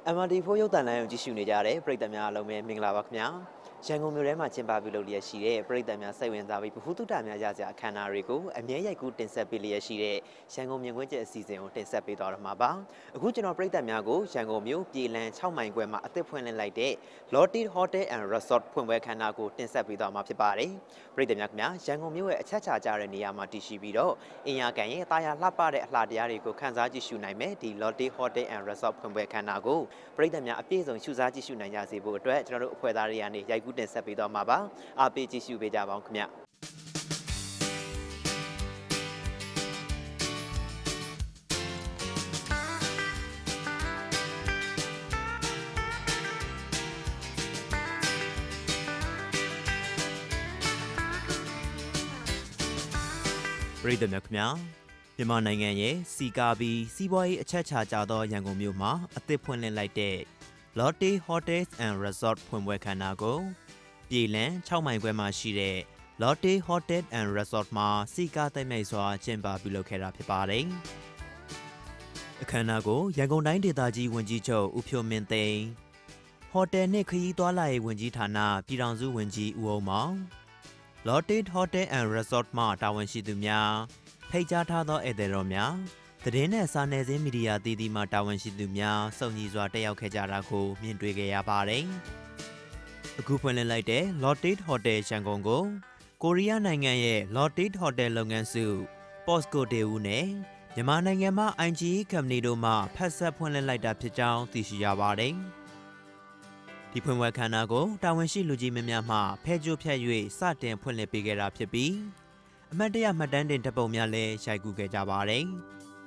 MRT4 ရုပ်သံလိုင်းကိုကြည့်ရှုနေကြတဲ့ပရိသတ်များအားလုံးပဲမင်္ဂလာပါခင်ဗျာရန်ကုန်မြို့ထဲမှာကျင်းပပြုလုပ်လျက်ရှိတဲ့ပရိသတ်များစိတ်ဝင်စားပြီးဗဟုသုတများရစရာအခမ်းအနားတွေကိုအမြဲရိုက်ကူးတင်ဆက်ပေးလျက်ရှိတဲ့ရန်ကုန်မြင်ကွင်းကျအစီအစဉ်ကိုတင်ဆက်ပေးသွားတော့မှာပါအခုကျွန်တော်ပရိသတ်များကိုရန်ကုန်မြို့ပြည်လန်း6မိုင်ခွဲမှာအသစ်ဖွင့်လှစ်လိုက်တဲ့ Lotte Hotel and Resort ဖွင့်ပွဲခမ်းနားကိုတင်ဆက်ပေးသွားမှာဖြစ်ပါတယ်ပရိသတ်များခင်ဗျာရန်ကုန်မြို့ရဲ့အချက်ချာကျတဲ့နေရာမှာတည်ရှိပြီးတော့အင်ယာကန်ရဲ့တာယာလှပတဲ့အလှတရားတွေကိုခန်းစားကြည့်ရှုနိုင်မယ်ဒီ Lotte Hotel and Resort ဖွင့်ပွဲခမ်းနားကိုပရိသတ်များအပြည့်စုံရှုစားကြည့်ရှုနိုင်ကြစေဖို့အတွက်ကျွန်တော်တို့အဖွဲ့သားတွေကနေရိုက်ကူးတင်ဆက်ပေးသွားမှာပါအားပေးကြည့်ရှုပေးကြပါအောင်ခင်ဗျပရိသတ်များခင်ဗျာမြန်မာနိုင်ငံရဲ့စီကာဘီစီးပွားရေးအချက်ချာကျသောရန်ကုန်မြို့မှာအသစ်ဖွင့်လှစ်လိုက်တဲ့ Lotte Hotels and Resort ဖွင့်ပွဲခမ်းနားကိုပြည်လန်း6မိုင်ခွဲမှာရှိတဲ့ Lotte Hotel and Resort မှာစီကာသိမ့်မြိုက်စွာကျင်းပပြုလုပ်ခဲ့တာဖြစ်ပါတယ်။အခမ်းအနားကိုရန်ကုန်တိုင်းဒေသကြီးဝန်ကြီးချုပ်ဦးဖြိုးမင်းသိန်းဟိုတယ်နှင့်ခရီးသွားလာရေးဝန်ကြီးဌာနပြည်ထောင်စုဝန်ကြီးဦးအောင်မောင် Lotte Hotel and Resort မှတာဝန်ရှိသူများဖိတ်ကြားထားသောဧည့်သည်တော်များသတင်းနဲ့စာနယ်ဇင်းမီဒီယာတည်တည်မှတာဝန်ရှိသူများစုံညီစွာတက်ရောက်ခဲ့ကြတာကိုမြင်တွေ့ခဲ့ရပါတယ်။အခုဖွင့်လှစ်လိုက်တဲ့ Lotte Hotel ရန်ကုန်ကိုကိုရီးယားနိုင်ငံရဲ့ Lotte Hotel လုပ်ငန်းစု POSCO တေဦးနဲ့မြန်မာနိုင်ငံမှာ IGE Company တို့မှဖက်ဆက်ဖွင့်လှစ်လိုက်တာဖြစ်ကြောင်းသိရှိရပါတယ်။ဒီဖွင့်ပွဲခမ်းနားကိုတာဝန်ရှိလူကြီးမင်းများမှဖဲကြိုးဖြတ်၍စတင်ဖွင့်လှစ်ပေးခဲ့တာဖြစ်ပြီးအမတ်တရမှတ်တမ်းတင်ဓာတ်ပုံများလည်းရိုက်ကူးခဲ့ကြပါတယ်။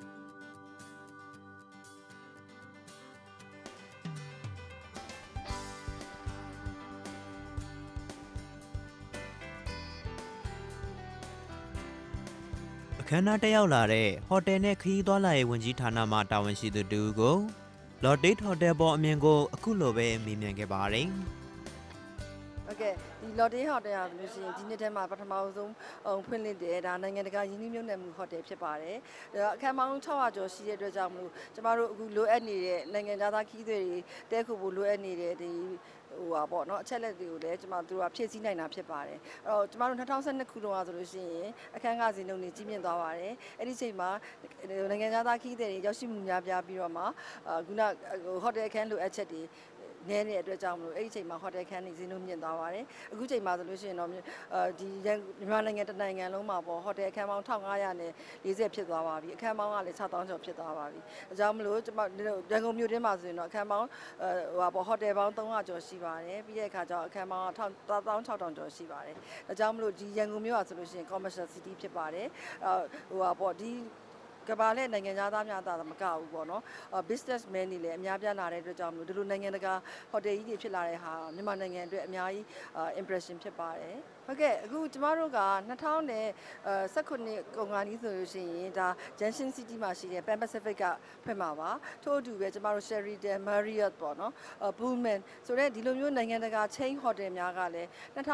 အခမ်းအနားတက်ရောက်လာတဲ့ဟိုတယ်နဲ့ခရီးသွားလာရေးဝန်ကြီးဌာနမှတာဝန်ရှိသူတူကို Lotte Hotel ပေါ်အမြင်ကိုအခုလိုပဲမေးမြန်းခဲ့ပါတယ်။ဟုတ်ကဲ့ဒီ Lotte Hotel ကလို့ရှိရင်ဒီနှစ်ထဲမှာပထမဆုံးဖွင့်လှစ်တယ်ဒါနိုင်ငံတကာယင်းနှိမ့်မြုပ်နှံမှုဟိုတယ်ဖြစ်ပါတယ်အခန်းပေါင်း600ကျော်ရှိတဲ့အတွက်ကြောင့်မလို့ကျမတို့အခုလိုအပ်နေတဲ့နိုင်ငံသားခီးတွေတဲခုဖို့လိုအပ်နေတဲ့ဒီပေါ့နော်အချက်လက်တွေကိုလည်းကျွန်မတို့ကဖြည့်ဆည်းနိုင်တာဖြစ်ပါတယ်အဲ့တော့ကျွန်မတို့2012ခုတုန်းကဆိုလို့ရှိရင်အခန်းကစီနှုန်းတွေကြီးမြင့်သွားပါတယ်အဲ့ဒီချိန်မှာနိုင်ငံသားခီးတွေရောက်ရှိမှုများပြားပြီးတော့မှခုနဟိုတယ်အခန်းလိုအပ်ချက်တွေနည်းတဲ့အတွက်ကြောင့်မလို့အဲ့ဒီချိန်မှာဟိုတယ်ခန်းနေဈေးနှုန်းမြင့်သွားပါတယ်အခုချိန်မှာဆိုလို့ရှိရင်တော့ဒီမြန်မာနိုင်ငံတနိုင်ငံလုံးမှာပေါ့ဟိုတယ်အခန်းပေါင်း1540ဖြစ်သွားပါပြီအခန်းပေါင်းကလည်း6000ကျော်ဖြစ်သွားပါပြီအကြောင်းမလို့ကျွန်မရန်ကုန်မြို့တွင်းမှာဆိုရင်တော့အခန်းပေါင်းဟိုတယ်ပေါင်း300ကျော်ရှိပါတယ်ပြီးတဲ့အခါကျတော့အခန်းပေါင်း16000ကျော်ရှိပါတယ်အကြောင်းမလို့ဒီရန်ကုန်မြို့ကဆိုလို့ရှိရင် commercial city ဖြစ်ပါတယ်ပေါ့ဒီကဘာလဲနိုင်ငံသားများသာမကဘူးပေါ့နော် businessman တွေလည်းအများပြားလာတဲ့အတွက်ကြောင့်မလို့ဒီလိုနိုင်ငံတကာဟိုတယ်ကြီးတွေဖြစ်လာတဲ့ဟာမြန်မာနိုင်ငံအတွက်အများကြီး impression ဖြစ်ပါတယ်ဟုတ်ကဲ့အခုကျမတို့က2019ကုန်ကားကြီးဆိုလို့ရှိရင်ဒါ Junction City မှာရှိတဲ့ Pan Pacific ကဖွင့်မှာပါထို့အတူပဲကျမတို့ Sheraton Marriott ပေါ့နော် Pullman ဆိုတဲ့ဒီလိုမျိုးနိုင်ငံတကာ chain hotel များကလည်း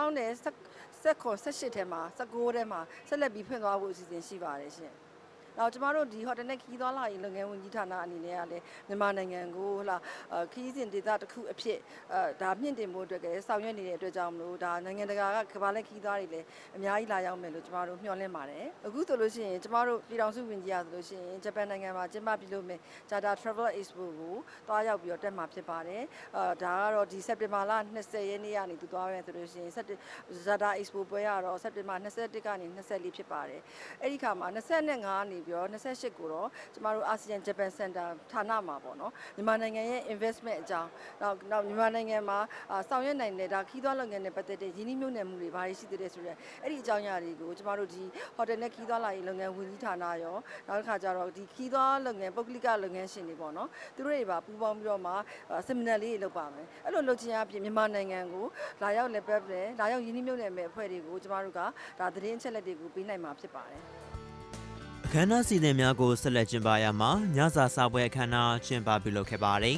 2018ထဲမှာ19ထဲမှာဆက်လက်ပြီးဖွင့်သွားဖို့အစီအစဉ်ရှိပါတယ်ရှင်တော့ကျမတို့ဒီဟိုတယ်နဲ့ခီးသွားလာရေးလုပ်ငန်းဝန်ကြီးဌာနအနေနဲ့ကလည်းမြန်မာနိုင်ငံကိုခီးစဉ်ဒေသတစ်ခုအဖြစ်ဒါမြင့်တင်ဖို့အတွက်လည်းဆောင်ရွက်နေတဲ့အတွက်ကြောင့်မလို့ဒါနိုင်ငံတကာကဘာလဲခီးသွားတွေလည်းအများကြီးလာရောက်မယ်လို့ကျမတို့မျှော်လင့်ပါတယ်အခုဆိုလို့ရှိရင်ကျမတို့ပြည်ထောင်စုဝန်ကြီးရဆိုလို့ရှိရင်ဂျပန်နိုင်ငံမှာကျင်းပပြုလုပ်မယ် Jata Travel Expo ကိုတွားရောက်ပြီးတော့တက်မှာဖြစ်ပါတယ်ဒါကတော့ဒီစက်တင်ဘာလ20ရက်နေ့ကနေသူသွားရဲဆိုလို့ရှိရင်Jata Expo ပွဲကတော့စက်တင်ဘာ21ကနေ24ဖြစ်ပါတယ်အဲ့ဒီခါမှာ25ကနေပြီးတော့28ကိုတော့ကျမတို့အာဆီယံဂျပန်စင်တာဌာနမှာပေါ့နော်မြန်မာနိုင်ငံရဲ့ investment အကြောင်းနောက်မြန်မာနိုင်ငံမှာဆောင်ရွက်နိုင်တဲ့ဒါခီးသွားလုပ်ငန်းနဲ့ပတ်သက်တဲ့ရင်းနှီးမြှုပ်နှံမှုတွေဘာတွေရှိသေးတယ်ဆိုတော့အဲ့ဒီအကြောင်းအရာတွေကိုကျမတို့ဒီဟိုတယ်နဲ့ခီးသွားလာရေးလုပ်ငန်းဝန်ကြီးဌာနရောနောက်တစ်ခါကျတော့ဒီခီးသွားလုပ်ငန်းပုဂ္ဂလိကလုပ်ငန်းရှင်တွေပေါ့နော်သူတို့တွေပါပူးပေါင်းပြီးတော့မှ seminar လေးတွေလုပ်ပါမယ်အဲ့လိုလုပ်ခြင်းအပြင်မြန်မာနိုင်ငံကိုလာရောက်လက်ပတ်တယ်လာရောက်ရင်းနှီးမြှုပ်နှံမဲ့အဖွဲ့တွေကိုကျမတို့ကဒါသတင်းအချက်လက်တွေကိုပေးနိုင်မှာဖြစ်ပါတယ်အခမ်းအနားစီစဉ်များကိုဆက်လက်ကျင်းပရမှာညစာစားပွဲအခမ်းအနားကျင်းပပြုလုပ်ခဲ့ပါတယ်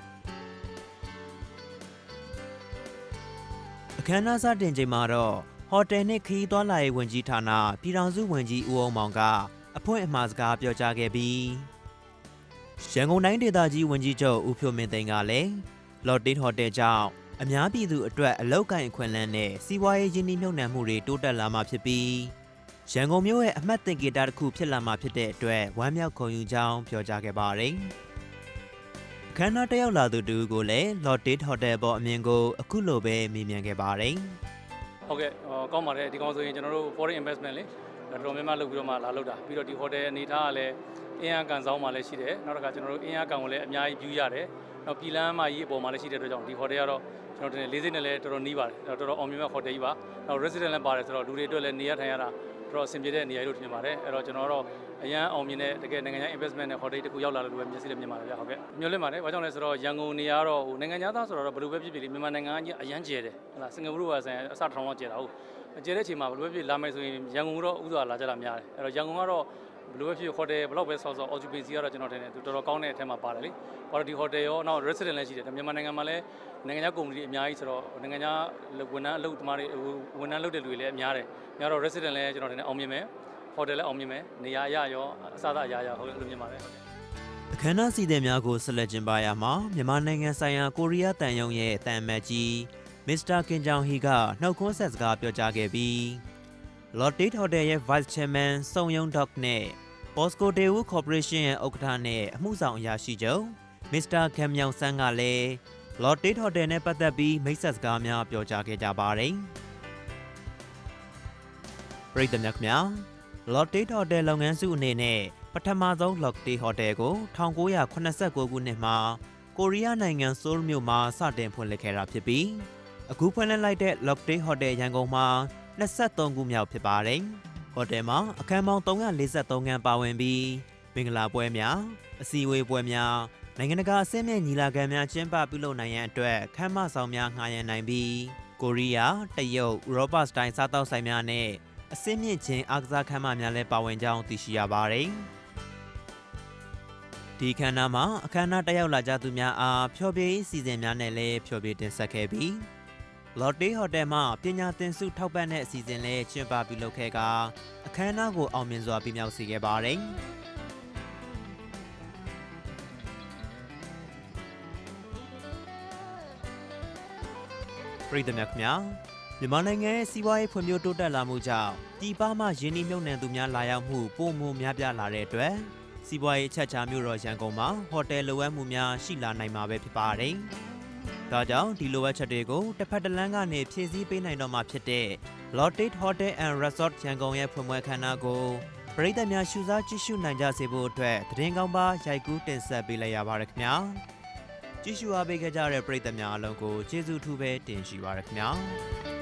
အခမ်းအနားစတင်ချိန်မှာတော့ဟိုတယ်နှင့်ခရီးသွားလာရေးဝန်ကြီးဌာနပြည်ထောင်စုဝန်ကြီးဦးအောင်မောင်ကအဖွင့်အမှာစကားပြောကြားခဲ့ပြီးရန်ကုန်တိုင်းဒေသကြီးဝန်ကြီးချုပ်ဦးဖြိုးမင်းသိန်းကလည်းလော်တေးဟိုတယ်ကြောင့်အများပြည်သူအတွက်အလောက်ကိုင်အခွင့်အလမ်းနဲ့စီးပွားရေးရင်းနှီးမြှုပ်နှံမှုတွေတိုးတက်လာမှာဖြစ်ပြီးရန်ကုန်မြို့ရဲ့အမှတ်သင်္ကေတတစ်ခုဖြစ်လာမှာဖြစ်တဲ့အတွက်ဝမ်းမြောက်ဂုဏ်ယူကြောင်းပြောကြားခဲ့ပါတယ်။အခမ်းအနားတက်ရောက်လာသူတူကိုလည်းလော်တေးဟိုတယ်ပေါ်အမြင်ကိုအခုလိုပဲမေးမြန်းခဲ့ပါတယ်။ဟုတ်ကဲ့ကောင်းပါတယ်ဒီကောင်ဆိုရင်ကျွန်တော်တို့ foreign investment လေတော်တော်များများလုပ်ပြီးတော့မှလာလုပ်တာပြီးတော့ဒီ hotel အနေထားကလည်းအင်းအားကန်ဆောင်မှလည်းရှိတယ်နောက်တစ်ခါကျွန်တော်တို့အင်းအားကန်ကိုလည်းအများကြီး view ရတယ်နောက်ပြည်လမ်းမကြီးအပေါ်မှာလည်းရှိတဲ့အတွက်ကြောင့်ဒီ hotel ကတော့ကျွန်တော်တို့လေးစိတ်နဲ့လည်းတော်တော်နီးပါတယ်တော်တော်အောင်မြင်မဲ့ hotel ကြီးပါနောက် resident လည်းပါတယ်ဆိုတော့လူတွေအတွက်လည်းနေရထိုင်ရတာတော်တော်အဆင်ပြေတဲ့နေရာလို့ထင်ပါတယ်အဲ့တော့ကျွန်တော်တို့အရန်အောင်မြင်တဲ့တကယ်နိုင်ငံခြား investment နဲ့ hotel တခုရောက်လာလို့ပဲမျက်စိနဲ့မြင်ပါတယ်ဗျဟုတ်ကဲ့မျိုးလင့်ပါတယ်ဘာကြောင့်လဲဆိုတော့ရန်ကုန်နေရာတော့ဟိုနိုင်ငံခြားသားဆိုတော့ဘယ်လိုပဲဖြစ်ဖြစ်လေမြန်မာနိုင်ငံကြီးအရန်ကျဲတယ်ဟုတ်လားစင်ကာပူကဆိုရင်အစထောင်လောက်ကျဲတာဟုတ်ကျဲတဲ့အချိန်မှာဘယ်လိုပဲဖြစ်လာမယ်ဆိုရင်ရန်ကုန်တော့ဥစွာလာကြတာများတယ်အဲ့တော့ရန်ကုန်ကတော့ဘယ်လိုပဲဖြစ် hotel ဘယ်လောက်ပဲဆော့ဆော့ occupancy ကတော့ကျွန်တော်ထင်တယ်သူတော်တော်ကောင်းတဲ့အထက်မှာပါတယ်လေဘာလို့ဒီ hotel ရောနောက် resident လည်းရှိတယ်မြန်မာနိုင်ငံမှာလည်းနိုင်ငံခြားကုမ္ပဏီအများကြီးဆိုတော့နိုင်ငံခြားဝန်ထမ်းအလုပ်သမားတွေဝန်ထမ်းလုပ်တဲ့လူတွေလည်းအများတယ်များတော့ resident လည်းကျွန်တော်ထင်တယ်အောင်မြင်မယ် hotel လည်းအောင်မြင်မယ်နေရာအရရောအစားအစာအရာဟုတ်လို့မြင်ပါတယ်အခမ်းအနားစီစဉ်များကိုဆက်လက်ကျင်းပရမှာမြန်မာနိုင်ငံဆိုင်ရာကိုရီးယားတန်ယုံရဲ့တန်အမတ်ကြီးမစ္စတာကင်ဂျောင်ဟီကနှုတ်ခွန်းဆက်စကားပြောကြားခဲ့ပြီး Lotte Hotel ရဲ့ Vice Chairman စုံယုံဒေါက်နဲ့ Bosco Daewoo Corporation ရဲ့ဥက္ကဋ္ဌနဲ့အမှုဆောင်အရာရှိချုပ်မစ္စတာဂမ်မြောင်ဆန်းကလည်း Lotte Hotel နဲ့ပတ်သက်ပြီးမိတ်ဆက်စကားများပြောကြားခဲ့ကြပါတယ်ပရိသတ်များခင်ဗျာ Lotte Hotel လုပ်ငန်းစုအနေနဲ့ပထမဆုံး Lotte Hotel ကို1989ခုနှစ်မှာကိုရီးယားနိုင်ငံဆိုးလ်မြို့မှာစတင်ဖွင့်လှစ်ခဲ့တာဖြစ်ပြီးအခုဖွင့်လှစ်လိုက်တဲ့ Lotte Hotel ရန်ကုန်မှာ23ခုမြောက်ဖြစ်ပါတယ်။ဟိုတယ်မှာအခန်းပေါင်း343ခန်းပါဝင်ပြီးမင်္ဂလာပွဲများအစည်းအဝေးပွဲများနိုင်ငံတကာအဆင့်မြင့်ညီလာခံများကျင်းပပြုလုပ်နိုင်ရန်အတွက်ခန်းမဆောင်များငှားရမ်းနိုင်ပြီးကိုရီးယားတရုတ်ဥရောပစတိုင်စားတောက်ဆိုင်များနဲ့အဆင့်မြင့်ခြင်းအားကစားခန်းမများလည်းပါဝင်ကြောင်းသိရှိရပါတယ်။ဒီခန်းနာမှာအခမ်းအနားတက်ရောက်လာကြသူများအားဖျော်ဖြေရေးစီစဉ်များနဲ့လည်းဖျော်ဖြေတင်ဆက်ခဲ့ပြီးLotte Hotel မှာပညာသင်ဆုထောက်ပံ့တဲ့အစီအစဉ်လေးကျင်းပပြုလုပ်ခဲ့ကအခမ်းအနားကိုအောင်မြင်စွာပြမြောက်စေခဲ့ပါတယ်။ပြည်သူများခင်ဗျာမြန်မာနိုင်ငံရဲ့စီးပွားရေးဖွံ့ဖြိုးတိုးတက်လာမှုကြောင့်ပြည်ပမှရင်းနှီးမြှုပ်နှံသူများလာရောက်မှုပိုမိုများပြားလာတဲ့အတွက်စီးပွားရေးအချက်အခြာမြို့တော်ရန်ကုန်မှာဟိုတယ်လိုအပ်မှုများရှိလာနိုင်မှာပဲဖြစ်ပါတယ်။ဒါကြောင့်ဒီလိုအပ်ချက်တွေကိုတစ်ဖက်တစ်လမ်းကနေဖြည့်ဆည်းပေးနိုင်တော့မှာဖြစ်တဲ့ Lotte Hotel and Resort ရန်ကုန်ရဲ့ဖွင့်ပွဲခမ်းနားကိုပရိသတ်များရှုစားကြည့်ရှုနိုင်ကြစေဖို့အတွက်သတင်းကောင်းပါရိုက်ကူးတင်ဆက်ပေးလိုက်ရပါတယ်ခင်ဗျာကြည့်ရှုအားပေးခဲ့ကြတဲ့ပရိသတ်များအားလုံးကိုကျေးဇူးထူးပဲတင်ရှိပါရခင်ဗျာ